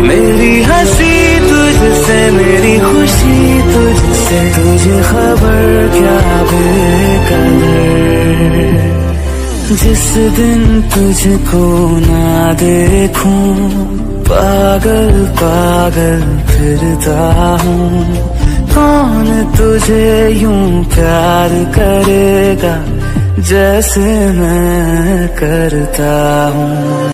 मेरी हंसी तुझसे, मेरी खुशी तुझसे, तुझे खबर क्या बेकदर। जिस दिन तुझको ना देखूं पागल पागल फिरता हूँ। कौन तुझे यूं प्यार करेगा जैसे मैं करता हूँ।